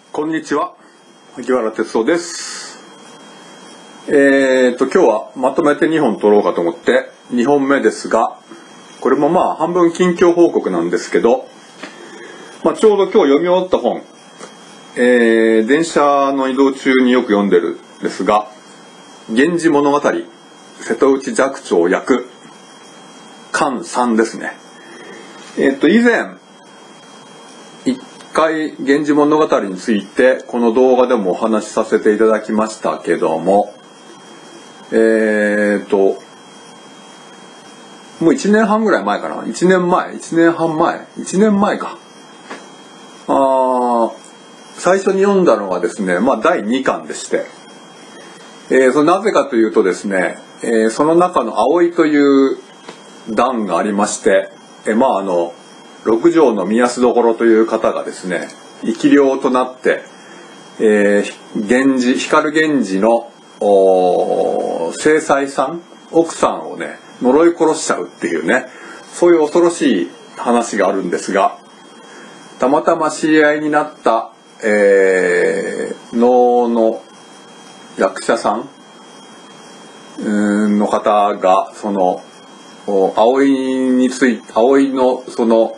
こんにちは、萩原哲夫です。今日はまとめて2本撮ろうかと思って2本目ですが、これも半分近況報告なんですけど、ちょうど今日読み終わった本、電車の移動中によく読んでるんですが、源氏物語瀬戸内寂聴役巻3ですね。以前一回源氏物語についてこの動画でもお話しさせていただきましたけども、もう1年半ぐらい前かな、1年前か。最初に読んだのはですね、第2巻でして、それなぜかというとですね、その中の葵という段がありまして、六条の宮洲所という方がですね、生き霊となって、光源氏の正妻さん、奥さんをね、呪い殺しちゃうっていうね、そういう恐ろしい話があるんですが、たまたま知り合いになった、能の役者さんの方が、その葵のその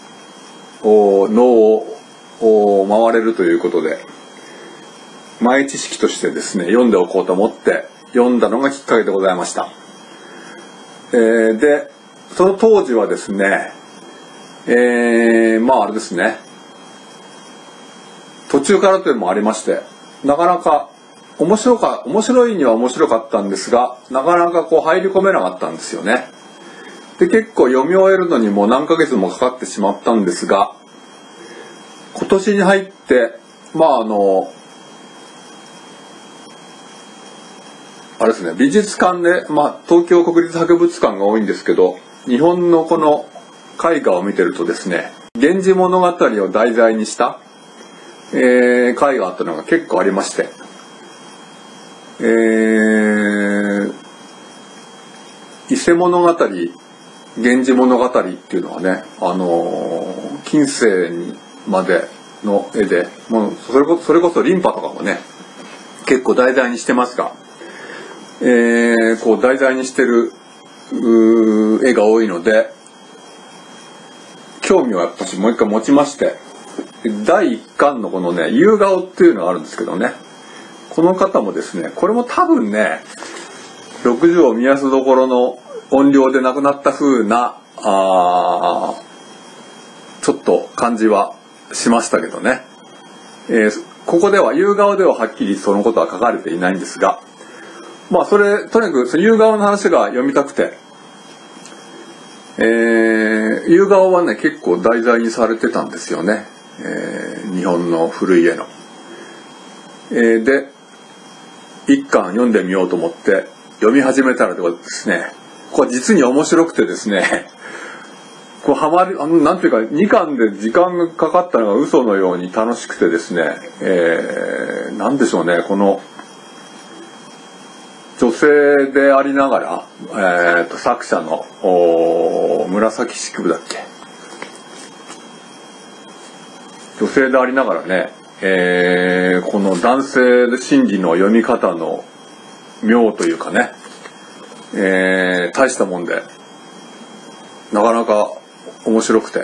能を回れるということで、前知識としてですね、読んでおこうと思って読んだのがきっかけでございました。で、その当時はですね、あれですね、途中からというのもありまして、なかなか面白いには面白かったんですが、なかなか入り込めなかったんですよね。で、結構読み終えるのにもう何ヶ月もかかってしまったんですが、今年に入ってあれですね、美術館で、東京国立博物館が多いんですけど、日本のこの絵画を見てるとですね、源氏物語を題材にした、絵画っていうのが結構ありまして、伊勢物語、源氏物語っていうのはね、近世にまでの絵で、もうそれこそ琳派とかもね、結構題材にしてますが、題材にしてる絵が多いので、興味をやっぱしもう一回持ちまして、第1巻のこのね、夕顔っていうのがあるんですけどね、この方もですね、これも多分ね、六条宮洲所の怨霊で亡くなった風なちょっと感じはしましたけどね、ここでは夕顔でははっきりそのことは書かれていないんですが、とにかくその夕顔の話が読みたくて、夕顔はね結構題材にされてたんですよね、日本の古い絵の、で一巻読んでみようと思って読み始めたらではですね、これ実に面白くてですね、なんていうか2巻で時間がかかったのが嘘のように楽しくてですね、なんでしょうね、この女性でありながら、作者の紫式部だっけ、女性でありながらね、この男性心理の読み方の妙というかね、大したもんでなかなか面白くて、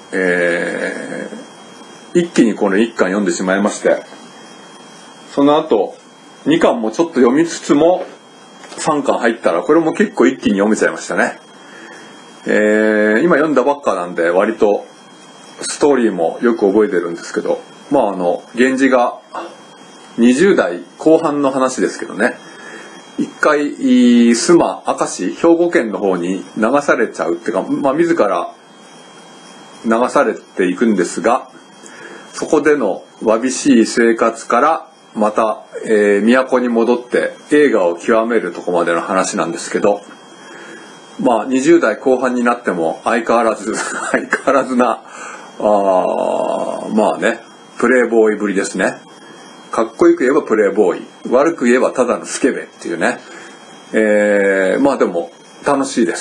一気にこの1巻読んでしまいまして、その後2巻もちょっと読みつつも3巻入ったらこれも結構一気に読めちゃいましたね。今読んだばっかなんで割とストーリーもよく覚えてるんですけど、源氏が20代後半の話ですけどね、一回須磨、明石、兵庫県の方に流されちゃうっていうか、自ら流されていくんですが、そこでのわびしい生活からまた、都に戻って映画を極めるとこまでの話なんですけど、20代後半になっても相変わらずなプレイボーイぶりですね。かっこよく言えばプレイボーイ、悪く言えばただのスケベっていうね、でも楽しいです。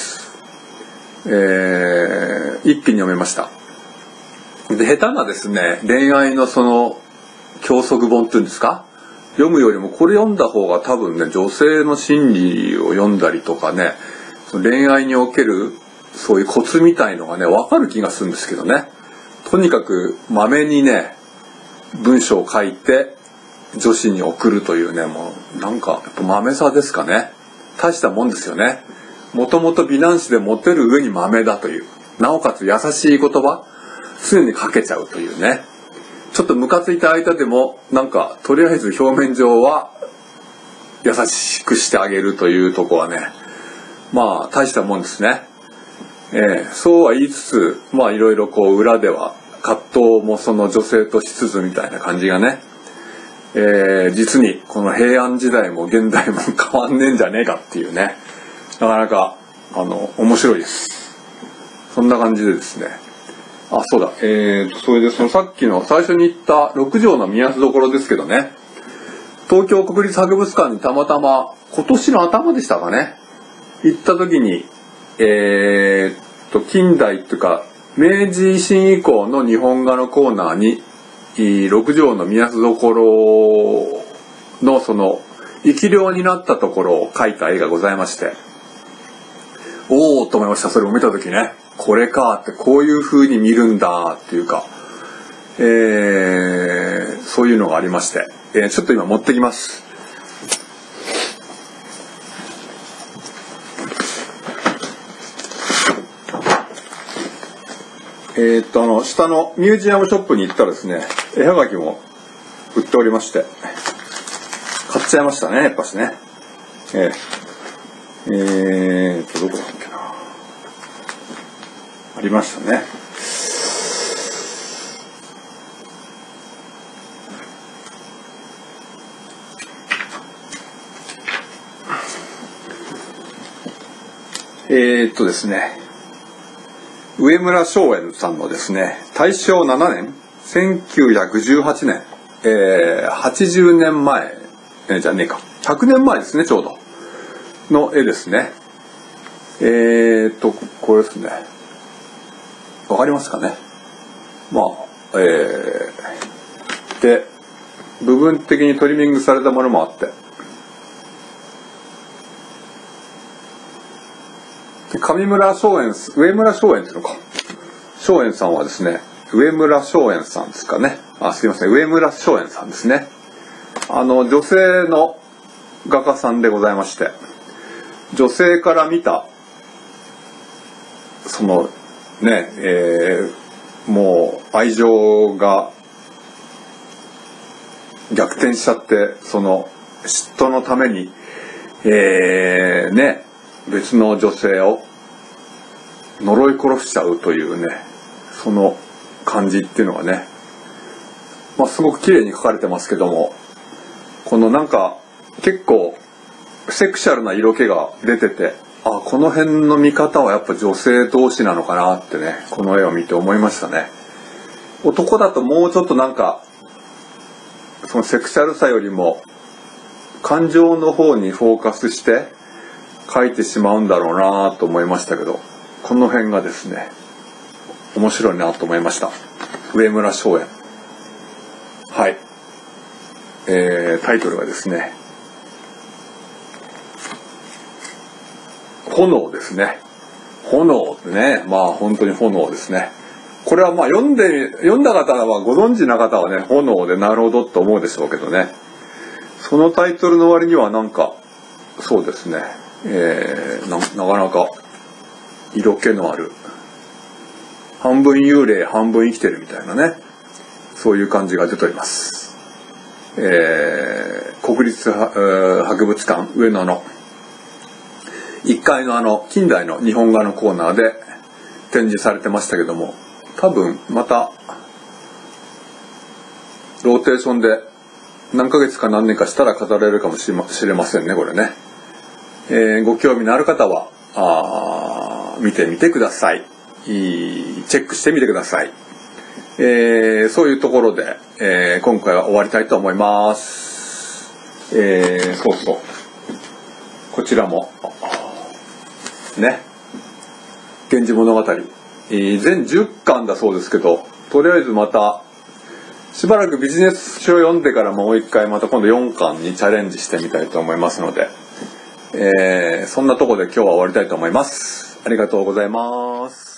一気に読めました。で、下手なですね恋愛のその教則本っていうんですか、読むよりもこれ読んだ方が多分ね、女性の心理を読んだりとかね、恋愛におけるそういうコツみたいのがね、わかる気がするんですけどね。とにかくまめにね、文章を書いて女子に送るというね、もうなんかやっぱまめさですかね。大したもんですよね。もともと美男子でモテる上にまめだという、なおかつ優しい言葉常にかけちゃうというね。ちょっとムカついた相手でもなんかとりあえず表面上は優しくしてあげるというとこはね、まあ大したもんですね。そうは言いつつ、まあいろいろこう裏では葛藤もその女性としつつみたいな感じがね、実にこの平安時代も現代も変わんねえんじゃねえかっていうね、なかなか面白いです。そんな感じでですね、あ、そうだ、それでそのさっきの最初に言った六条の見やすどころですけどね、東京国立博物館にたまたま今年の頭でしたかね、行った時に近代っていうか明治維新以降の日本画のコーナーに六条の見やすどころのその生き量になったところを描いた絵がございまして、おおと思いました。それを見た時ね、これかって、こういう風に見るんだっていうか、そういうのがありまして、ちょっと今持ってきます。下のミュージアムショップに行ったらですね、絵はがきも売っておりまして、買っちゃいましたね、やっぱしね。どこだっけな。ありましたね。ですね、上村松園さんのですね、大正7年、1918年、80年前、じゃねえか、100年前ですね、ちょうど、の絵ですね。これですね。わかりますかね。まあ、で、部分的にトリミングされたものもあって、上村松園、上村松園っていうのか。松園さんはですね、上村松園さんですかね。すいません、上村松園さんですね。女性の画家さんでございまして、女性から見た、その、ね、もう愛情が逆転しちゃって、その嫉妬のために、ね、別の女性を呪い殺しちゃうというね、その感じっていうのがね、まあすごく綺麗に描かれてますけども、このなんか結構セクシャルな色気が出てて、あ、この辺の見方はやっぱ女性同士なのかなってね、この絵を見て思いましたね。男だともうちょっとなんかそのセクシャルさよりも感情の方にフォーカスして描いてしまうんだろうなと思いましたけど、この辺がですね、面白いなと思いました。上村松園。はい。タイトルがですね、炎ですね。炎ね。まあ本当に炎ですね。これはまあ読んだ方はご存知な方はね、炎でなるほどと思うでしょうけどね。そのタイトルの割にはなんか、そうですね。なかなか色気のある。半分幽霊、半分生きてるみたいなね。そういう感じが出ております。国立博物館上野の1階の近代の日本画のコーナーで展示されてましたけども、多分またローテーションで何ヶ月か何年かしたら語られるかもしれませんね、これね。ご興味のある方は見てみてください。チェックしてみてください。そういうところで、今回は終わりたいと思います。そうそう。こちらもね、源氏物語、全10巻だそうですけど、とりあえずまたしばらくビジネス書を読んでからもう一回また今度4巻にチャレンジしてみたいと思いますので、そんなところで今日は終わりたいと思います。ありがとうございます。